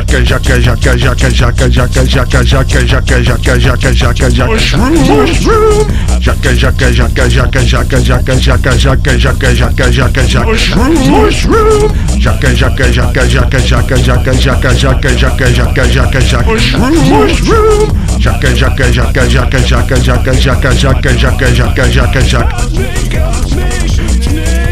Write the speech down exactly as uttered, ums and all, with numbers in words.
jaca, jaca, jaca, jaca, jaca, jaca, jaca, jaca, jaca, jaca, jaca, jaca, jaca, mushroom, jaca, jaca, jaca, jaca, jaca, jaca, jaca, jaca, jaca, jaca, jaca, jaca, mushroom, jaca, jaca, jaca, jaca, jaca, jaca, jaca, jaca, jaca, jaca, jaca, jaca, mushroom, jaca, jaca, jaca, jaca, jaca, jaca, jaca, jaca, jaca, jaca, jaca, jaca.